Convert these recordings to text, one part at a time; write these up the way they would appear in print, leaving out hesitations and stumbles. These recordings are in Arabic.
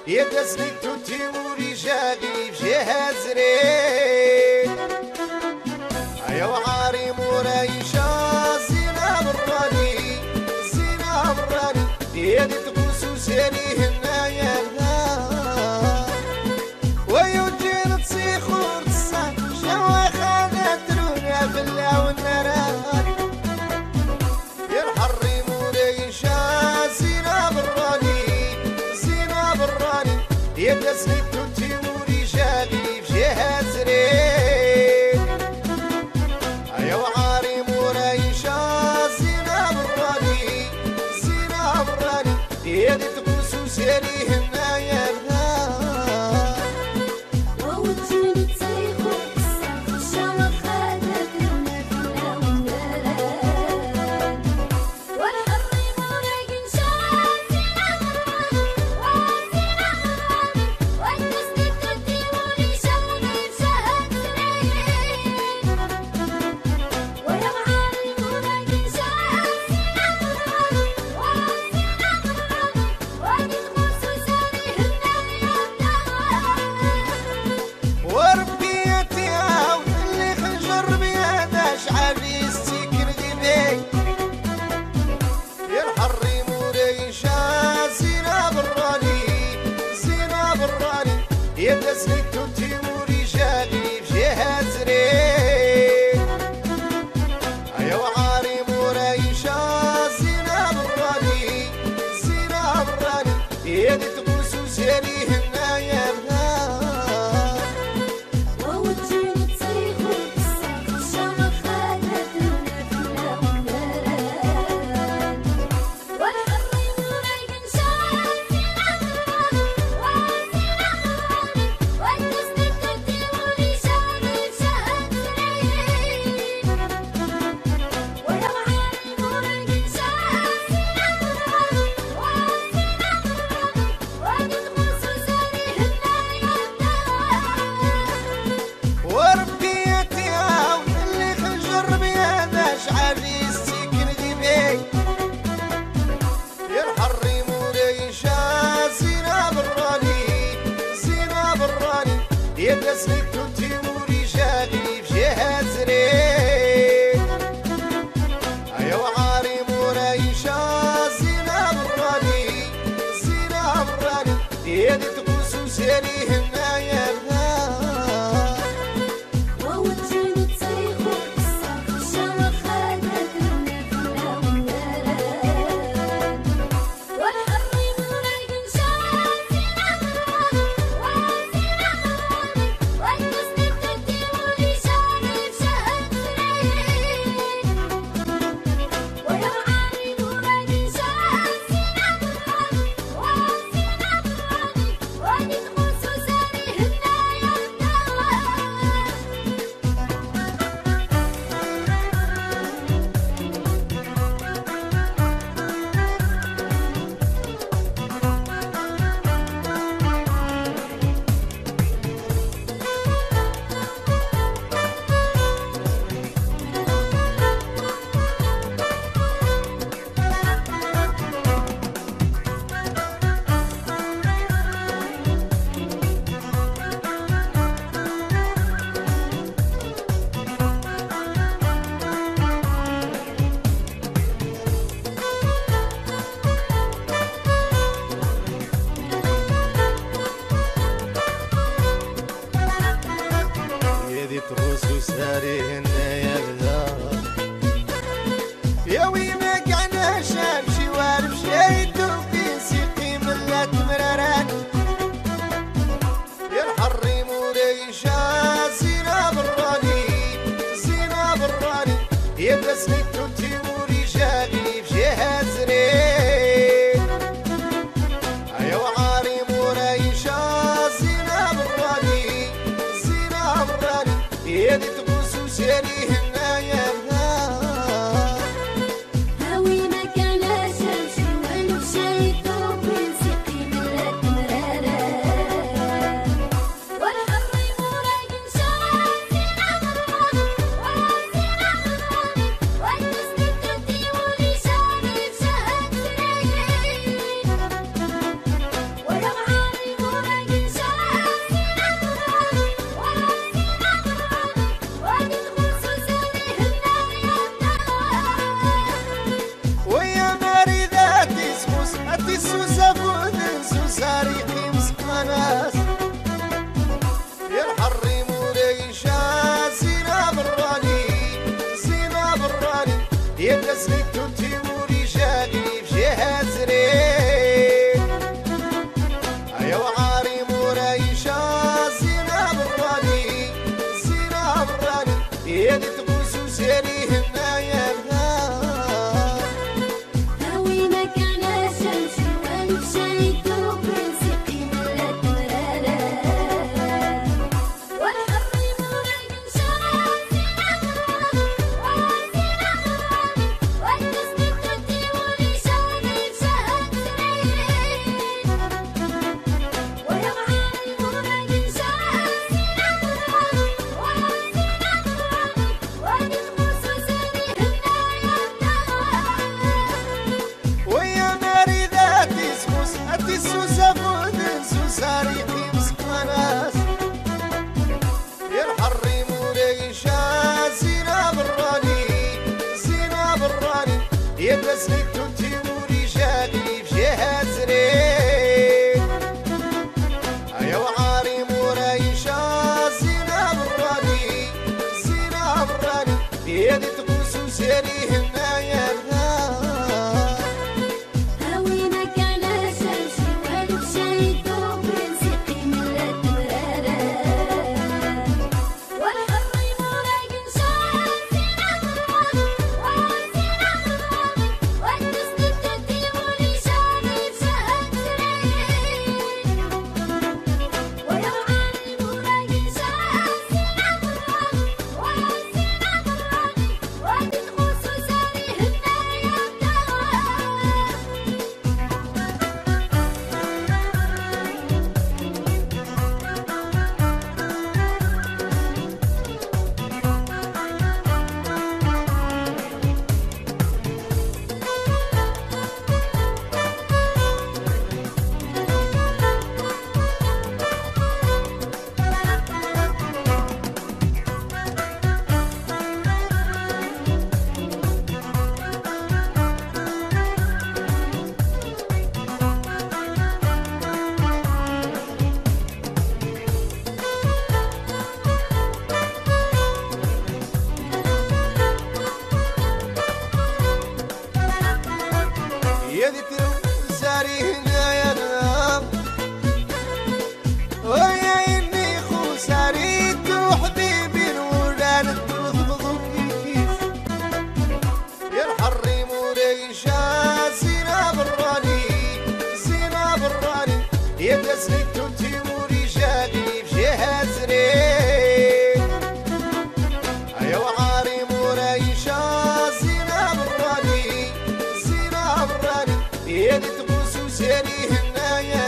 يدسني توتي ورجالي في جهة زرين أيو عاري مورايشة زينة براني زينة براني يدي تبوسو سيري هنا يا ويوجين تصيخ ورتصا شوا خانة ترونا بالله والنار يا الحري مورايشة زينة براني زينة براني يدسني توتي ورجالي في جهة زرين أيو عاري مورايشة زينة براني زينة براني يدي تبوسو سيري هنا يا يدسني توتي ورجالي في جهة زرين أيو عاري مورايشة زينة براني زينة براني يدي تبوسو سيري هنا يا يدسني توتي ورجالي في جهة زرين أيو عاري مورايشة زينة براني زينة براني يدي تبوسو سيري هنا يا وادي تخصص يدرس لك توتي ورجالي في جهة زرين يا وعاري مرايشة زينة براني زينة براني يدي تقوس وسيري هنايا هاوينك على شمشي وانشيت وبنسقي ملا تمرارا والحر موراي شراب زينة براني وزينة براني والنسب التوتي ورجالي بشهد زرين ويا وعاري موراي شراب زينة براني وزينة براني ودي تقوس وسيري هنايا ويا ناري ذاتي سوس أتي سوسة فودن سوساري قيمس قناس يا الحري مريشة زينة براني زينة براني يدرس لك توتي ورجالي في جهة زرين يا وعاري مريشة زينة براني زينة براني يدي تقوس وسيري هنايا هاوينك على شمشي وانشيت وبنسقي ملا تمرارا والحر موراي شراب زينة براني وزينة براني والنسب التوتي ورجالي بشهد زرين ويا وعاري موراي شراب زينة براني وزينة براني ودي تقوس وسيري هنايا يا ذكر زاري هنايا نام ويا إني خساري وحبيبي ولا نتضبضب كيف يا الحري مريشة زينة براني زينة براني يدرس لك توتي ورجالي في جهة زرين يا وعاري مريشة زينة براني زينة براني يدي تقوس وسيري هنايا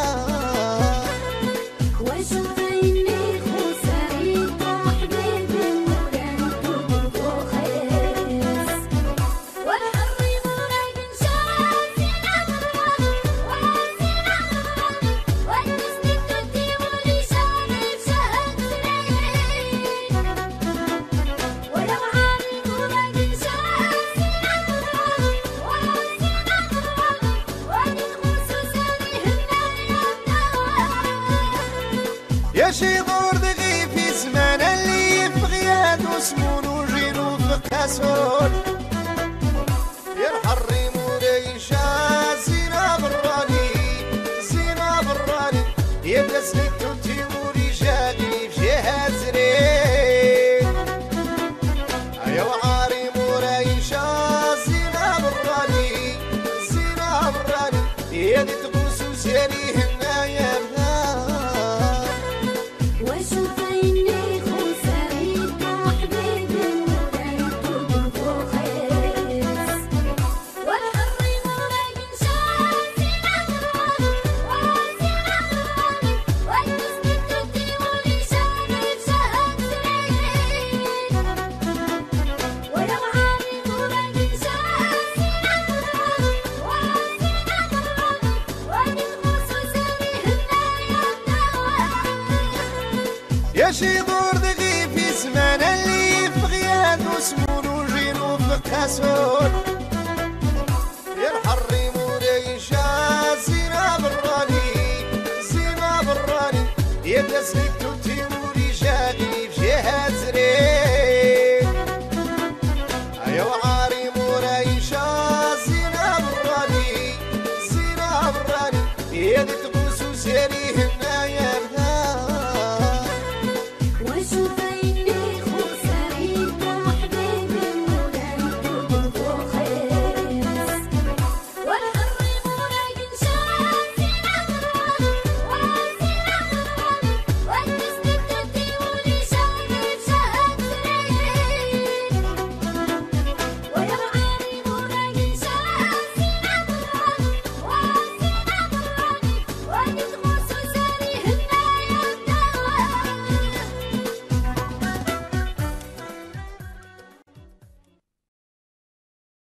واشوف اني خسرت حبيبي ولا نتوقف خيس والحر موراي شراب زينة براني وزينة براني والنسب التوتي ورجالي بشهد زرين ويا وعاري موراي شراب زينة براني وزينة براني ودي تقوس وسيري هنايا يا شي دور دغي في زمان اللي في غياد وسمون وجين وفكاسون يا الحري مريشة زينة براني زينة براني يدرس لك توتي ورجالي في جهة زرين يا وعاري مريشة زينة براني زينة براني يدي تقوس وسيري هنايا واشوف اني خسرت حبيبي ولا نتوقف خيس والحر موراي شراب زينة براني وزينة براني والنسب التوتي ورجالي بشهد زرين ويا وعاري موراي شراب زينة براني وزينة براني ودي تقوس وسيري هنايا يا شي دور دغي في زمان اللي في غياد وسمون وجين وفكاسون يا الحري مريشة زينة براني زينة براني يدرس لك